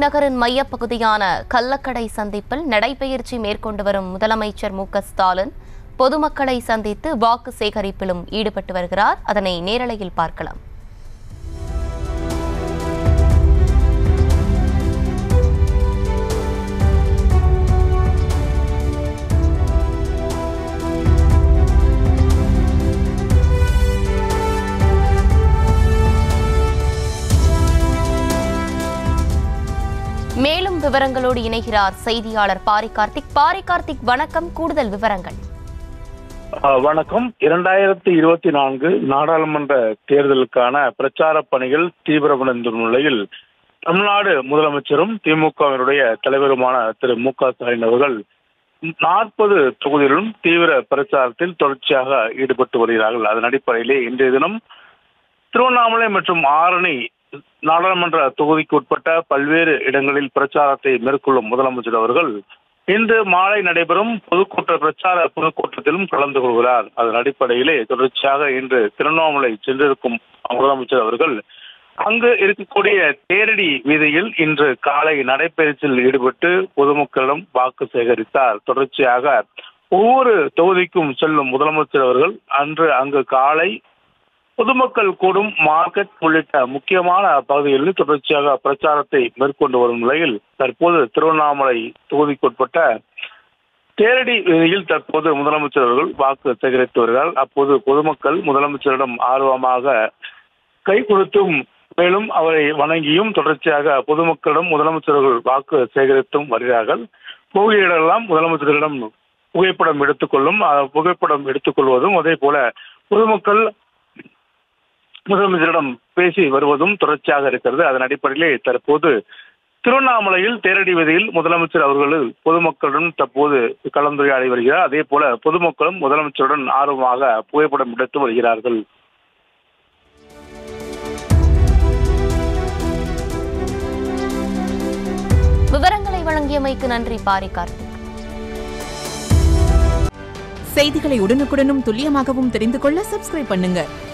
நகரின் மையப்பகுதியான கள்ளக்கடை சந்திப்பில் நடைபயிற்சி மேற்கொண்டு வரும் முதலமைச்சர் மு.க.ஸ்டாலின் பொதுமக்களை சந்தித்து வாக்கு சேகரிப்பிலும் ஈடுபட்டு வருகிறார். அதனை நேரலையில் பார்க்கலாம். மேலும் விவரங்களோடு இணைகிறார் செய்தியாளர் பாரி கார்த்திக். வணக்கம். கூடுதல் விவரங்கள். வணக்கம். 2024 நாடாளுமன்ற தேர்தலுக்கான பிரச்சார பணிகள் தீவிரமடைந்துள்ள நிலையில் தமிழ்நாடு முதலமைச்சரும் திமுகவினுடைய தலைவருமான திரு மு.க.ஸ்டாலின் அவர்கள் 40 தொகுதிகளிலும் தீவிர பிரச்சாரத்தில் தொடர்ச்சியாக ஈடுபட்டு வருகிறார்கள். அதன் அடிப்படையிலே இன்றைய தினம் திருவண்ணாமலை மற்றும் ஆரணி நாடாளுமன்ற தொகுதிக்கு உட்பட்ட பல்வேறு இடங்களில் பிரச்சாரத்தை மேற்கொள்ளும் முதலமைச்சர் அவர்கள் இன்று மாலை நடைபெறும் பிரச்சார பொதுக்கூட்டத்திலும் கலந்து கொள்கிறார். அதன் அடிப்படையிலே தொடர்ச்சியாக இன்று திருவண்ணாமலை சென்றிருக்கும் முதலமைச்சர் அவர்கள் அங்கு இருக்கக்கூடிய தேரடி வீதியில் இன்று காலை நடைபயிற்சியில் ஈடுபட்டு பொதுமக்களிடம் வாக்கு சேகரித்தார். தொடர்ச்சியாக ஒவ்வொரு தொகுதிக்கும் செல்லும் முதலமைச்சர் அவர்கள் அங்கு காலை பொதுமக்கள் கூடும் மார்க்கெட் உள்ளிட்ட முக்கியமான பகுதிகளில் தொடர்ச்சியாக பிரச்சாரத்தை மேற்கொண்டு வரும் நிலையில் தற்போது திருவண்ணாமலை தொகுதிக்குட்பட்ட தேரடி வீதியில் தற்போது முதலமைச்சர் அவர்கள் வாக்கு சேகரித்து வருகிறார். அப்போது பொதுமக்கள் முதலமைச்சரிடம் ஆர்வமாக கை கொடுத்தும் மேலும் அவரை வணங்கியும் தொடர்ச்சியாக பொதுமக்களிடம் முதலமைச்சர்கள் வாக்கு சேகரித்தும் வருகிறார்கள். போகியிடெல்லாம் முதலமைச்சரிடம் புகைப்படம் எடுத்துக்கொள்வதும் அதே போல பொதுமக்கள் முதலமைச்சரிடம் பேசி வருவதும் தொடர்ச்சியாக இருக்கிறது. அதன் அடிப்படையிலே தற்போது திருவண்ணாமலையில் தேரடி வீதியில் முதலமைச்சர் அவர்கள் பொதுமக்களுடன் தற்போது கலந்துரையாடி வருகிறார். அதே போல பொதுமக்களும் முதலமைச்சருடன் ஆர்வமாக புகைப்படம் எடுத்து வருகிறார்கள். விவரங்களை வழங்கியமைக்கு நன்றி பாரி கார்த்திக். செய்திகளை உடனுக்குடனும் துல்லியமாகவும் தெரிந்து கொள்ள சப்ஸ்கிரைப் பண்ணுங்க.